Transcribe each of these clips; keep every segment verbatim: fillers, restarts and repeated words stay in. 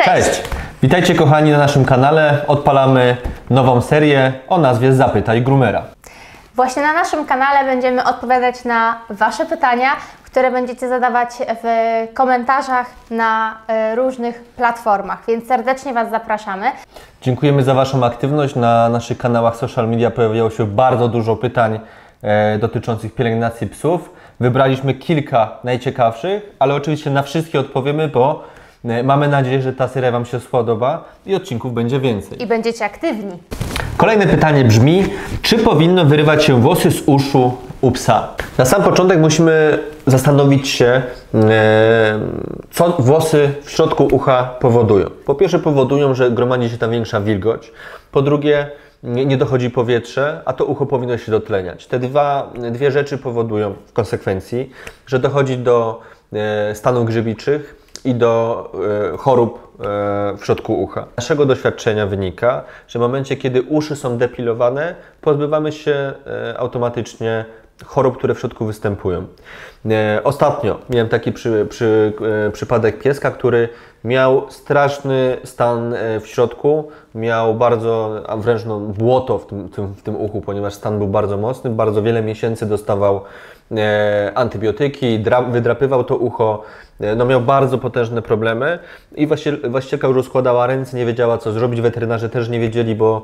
Cześć! Cześć! Witajcie kochani na naszym kanale. Odpalamy nową serię o nazwie Zapytaj Groomera. Właśnie na naszym kanale będziemy odpowiadać na Wasze pytania, które będziecie zadawać w komentarzach na różnych platformach, więc serdecznie Was zapraszamy. Dziękujemy za Waszą aktywność. Na naszych kanałach social media pojawiało się bardzo dużo pytań e, dotyczących pielęgnacji psów. Wybraliśmy kilka najciekawszych, ale oczywiście na wszystkie odpowiemy, bo e, mamy nadzieję, że ta seria Wam się spodoba i odcinków będzie więcej. I będziecie aktywni. Kolejne pytanie brzmi, czy powinno wyrywać się włosy z uszu u psa? Na sam początek musimy zastanowić się, co włosy w środku ucha powodują. Po pierwsze powodują, że gromadzi się tam większa wilgoć. Po drugie, nie dochodzi powietrze, a to ucho powinno się dotleniać. Te dwa, dwie rzeczy powodują w konsekwencji, że dochodzi do stanów grzybiczych i do e, chorób e, w środku ucha. Z naszego doświadczenia wynika, że w momencie, kiedy uszy są depilowane, pozbywamy się e, automatycznie chorób, które w środku występują. E, ostatnio miałem taki przy, przy, e, przypadek pieska, który miał straszny stan e, w środku, miał bardzo, a wręcz no, błoto w tym, tym, w tym uchu, ponieważ stan był bardzo mocny, bardzo wiele miesięcy dostawał e, antybiotyki, dra, wydrapywał to ucho, e, no miał bardzo potężne problemy i właścicielka już rozkładała ręce, nie wiedziała co zrobić, weterynarze też nie wiedzieli, bo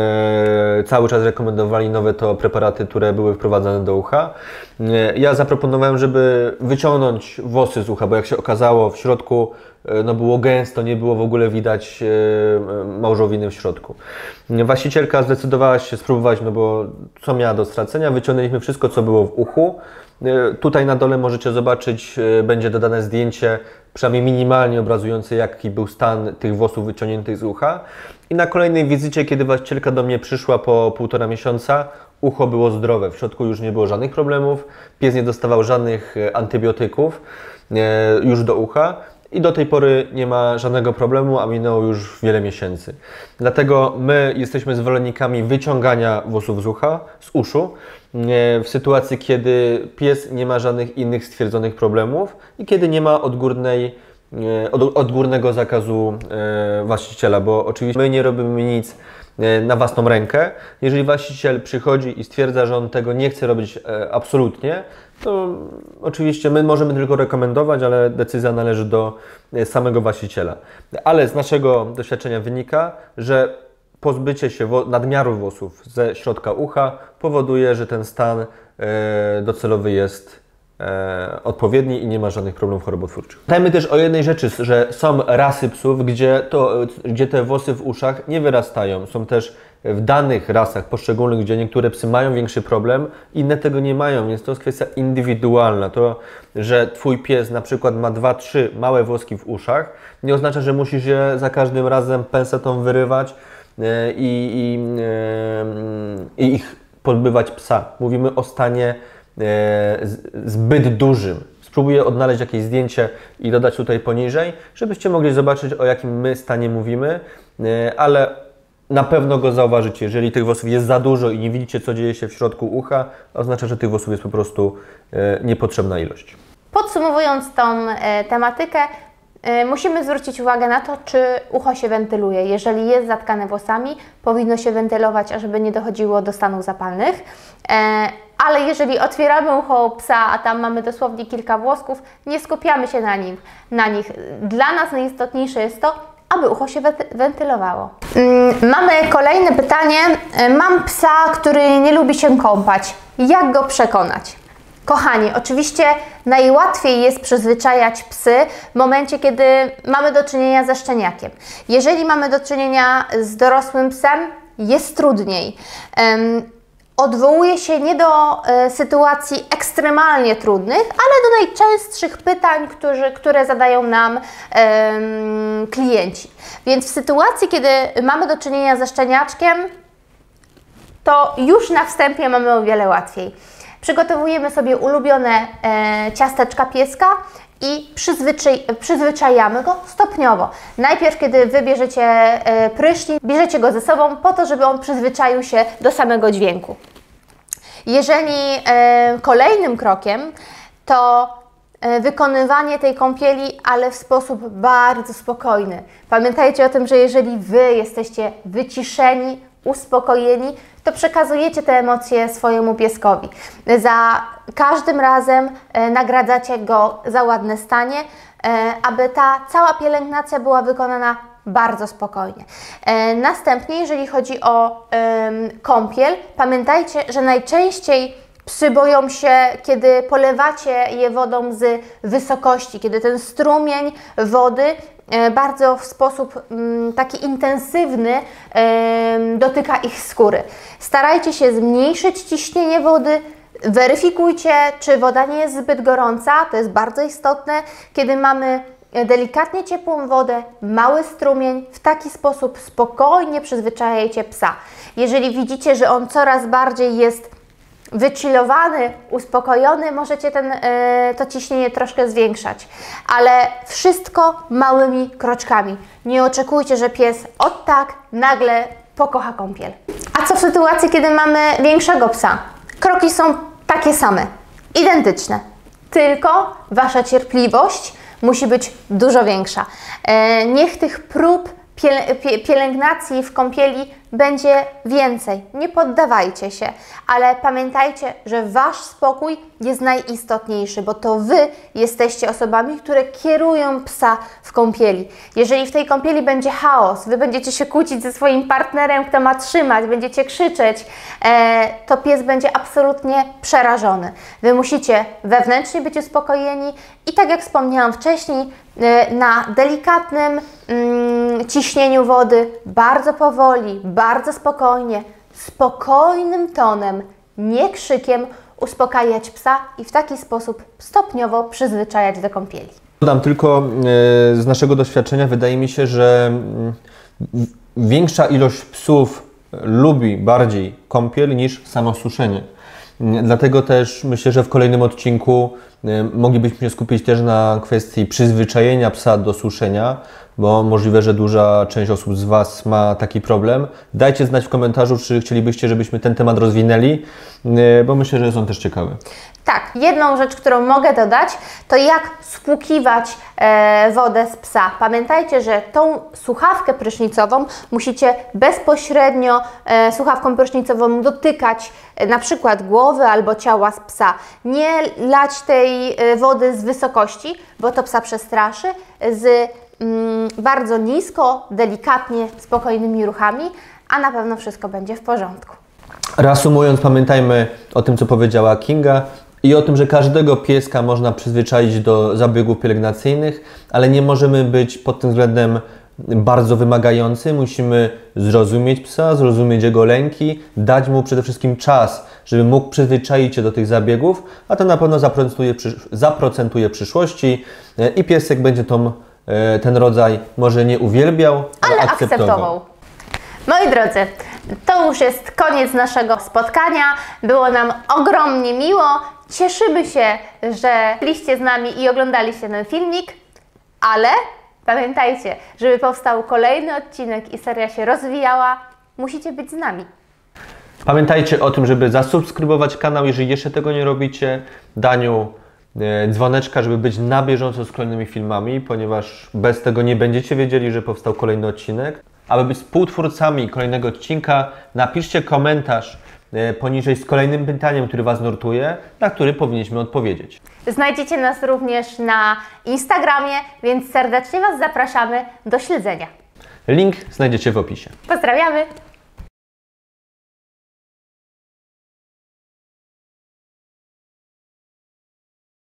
e, cały czas rekomendowali nowe to preparaty, które były wprowadzane do ucha. E, ja zaproponowałem, żeby wyciągnąć włosy z ucha, bo jak się okazało w środku no było gęsto, nie było w ogóle widać e, małżowiny w środku. Właścicielka zdecydowała się spróbować, no bo co miała do stracenia, wyciągnęliśmy wszystko, co było w uchu. E, tutaj na dole możecie zobaczyć, e, będzie dodane zdjęcie, przynajmniej minimalnie obrazujące, jaki był stan tych włosów wyciągniętych z ucha. I na kolejnej wizycie, kiedy właścicielka do mnie przyszła po półtora miesiąca, ucho było zdrowe, w środku już nie było żadnych problemów, pies nie dostawał żadnych antybiotyków e, już do ucha. I do tej pory nie ma żadnego problemu, a minęło już wiele miesięcy. Dlatego my jesteśmy zwolennikami wyciągania włosów z ucha, z uszu, w sytuacji, kiedy pies nie ma żadnych innych stwierdzonych problemów i kiedy nie ma odgórnej, odgórnego zakazu właściciela, bo oczywiście my nie robimy nic na własną rękę. Jeżeli właściciel przychodzi i stwierdza, że on tego nie chce robić absolutnie, to oczywiście my możemy tylko rekomendować, ale decyzja należy do samego właściciela. Ale z naszego doświadczenia wynika, że pozbycie się nadmiaru włosów ze środka ucha powoduje, że ten stan docelowy jest odpowiedni i nie ma żadnych problemów chorobotwórczych. Pamiętajmy też o jednej rzeczy, że są rasy psów, gdzie, to, gdzie te włosy w uszach nie wyrastają. Są też w danych rasach poszczególnych, gdzie niektóre psy mają większy problem, inne tego nie mają, więc to jest kwestia indywidualna. To, że Twój pies na przykład ma dwa, trzy małe włoski w uszach, nie oznacza, że musisz je za każdym razem pensetą wyrywać i, i, i ich pozbywać psa. Mówimy o stanie zbyt dużym. Spróbuję odnaleźć jakieś zdjęcie i dodać tutaj poniżej, żebyście mogli zobaczyć, o jakim my stanie mówimy, ale na pewno go zauważycie. Jeżeli tych włosów jest za dużo i nie widzicie, co dzieje się w środku ucha, oznacza, że tych włosów jest po prostu niepotrzebna ilość. Podsumowując tą tematykę, musimy zwrócić uwagę na to, czy ucho się wentyluje. Jeżeli jest zatkane włosami, powinno się wentylować, ażeby nie dochodziło do stanów zapalnych. Ale jeżeli otwieramy ucho psa, a tam mamy dosłownie kilka włosków, nie skupiamy się na, nim, na nich. Dla nas najistotniejsze jest to, aby ucho się wentylowało. Mamy kolejne pytanie. Mam psa, który nie lubi się kąpać. Jak go przekonać? Kochani, oczywiście najłatwiej jest przyzwyczajać psy w momencie, kiedy mamy do czynienia ze szczeniakiem. Jeżeli mamy do czynienia z dorosłym psem, jest trudniej. Um, Odwołuje się nie do e, sytuacji ekstremalnie trudnych, ale do najczęstszych pytań, którzy, które zadają nam e, klienci. Więc w sytuacji, kiedy mamy do czynienia ze szczeniaczkiem, to już na wstępie mamy o wiele łatwiej. Przygotowujemy sobie ulubione e, ciasteczka pieska i przyzwyczaj, przyzwyczajamy go stopniowo. Najpierw, kiedy wybierzecie e, prysznic, bierzecie go ze sobą po to, żeby on przyzwyczaił się do samego dźwięku. Jeżeli e, kolejnym krokiem, to wykonywanie tej kąpieli, ale w sposób bardzo spokojny. Pamiętajcie o tym, że jeżeli Wy jesteście wyciszeni, uspokojeni, to przekazujecie te emocje swojemu pieskowi. Za każdym razem nagradzacie go za ładne stanie, aby ta cała pielęgnacja była wykonana bardzo spokojnie. Następnie, jeżeli chodzi o kąpiel, pamiętajcie, że najczęściej psy boją się, kiedy polewacie je wodą z wysokości, kiedy ten strumień wody bardzo w sposób taki intensywny dotyka ich skóry. Starajcie się zmniejszyć ciśnienie wody, weryfikujcie, czy woda nie jest zbyt gorąca, to jest bardzo istotne. Kiedy mamy delikatnie ciepłą wodę, mały strumień, w taki sposób spokojnie przyzwyczajajcie psa. Jeżeli widzicie, że on coraz bardziej jest wychillowany, uspokojony, możecie ten, e, to ciśnienie troszkę zwiększać, ale wszystko małymi kroczkami. Nie oczekujcie, że pies od tak nagle pokocha kąpiel. A co w sytuacji, kiedy mamy większego psa? Kroki są takie same, identyczne, tylko Wasza cierpliwość musi być dużo większa. E, niech tych prób pielęgnacji w kąpieli będzie więcej. Nie poddawajcie się, ale pamiętajcie, że Wasz spokój jest najistotniejszy, bo to Wy jesteście osobami, które kierują psa w kąpieli. Jeżeli w tej kąpieli będzie chaos, Wy będziecie się kłócić ze swoim partnerem, kto ma trzymać, będziecie krzyczeć, to pies będzie absolutnie przerażony. Wy musicie wewnętrznie być uspokojeni i tak jak wspomniałam wcześniej, na delikatnym mm, ciśnieniu wody, bardzo powoli, bardzo spokojnie, spokojnym tonem, nie krzykiem, uspokajać psa i w taki sposób stopniowo przyzwyczajać do kąpieli. Dodam tylko, e, z naszego doświadczenia wydaje mi się, że m, większa ilość psów lubi bardziej kąpiel niż samo suszenie. Dlatego też myślę, że w kolejnym odcinku moglibyśmy się skupić też na kwestii przyzwyczajenia psa do suszenia, bo możliwe, że duża część osób z Was ma taki problem. Dajcie znać w komentarzu, czy chcielibyście, żebyśmy ten temat rozwinęli, bo myślę, że jest on też ciekawy. Tak, jedną rzecz, którą mogę dodać, to jak spłukiwać e, wodę z psa. Pamiętajcie, że tą słuchawkę prysznicową musicie bezpośrednio e, słuchawką prysznicową dotykać e, na przykład głowy albo ciała z psa. Nie lać tej e, wody z wysokości, bo to psa przestraszy, z mm, bardzo nisko, delikatnie, spokojnymi ruchami, a na pewno wszystko będzie w porządku. Reasumując, pamiętajmy o tym, co powiedziała Kinga i o tym, że każdego pieska można przyzwyczaić do zabiegów pielęgnacyjnych, ale nie możemy być pod tym względem bardzo wymagający. musimy zrozumieć psa, zrozumieć jego lęki, dać mu przede wszystkim czas, żeby mógł przyzwyczaić się do tych zabiegów, a to na pewno zaprocentuje, zaprocentuje w przyszłości i piesek będzie tą, ten rodzaj może nie uwielbiał, ale, ale akceptował. akceptował. Moi drodzy, to już jest koniec naszego spotkania. Było nam ogromnie miło. Cieszymy się, że byliście z nami i oglądaliście ten filmik, ale pamiętajcie, żeby powstał kolejny odcinek i seria się rozwijała, musicie być z nami. Pamiętajcie o tym, żeby zasubskrybować kanał, jeżeli jeszcze tego nie robicie, daniu e, dzwoneczka, żeby być na bieżąco z kolejnymi filmami, ponieważ bez tego nie będziecie wiedzieli, że powstał kolejny odcinek. Aby być współtwórcami kolejnego odcinka, napiszcie komentarz e, poniżej z kolejnym pytaniem, który Was nurtuje, na który powinniśmy odpowiedzieć. Znajdziecie nas również na Instagramie, więc serdecznie Was zapraszamy do śledzenia. Link znajdziecie w opisie. Pozdrawiamy!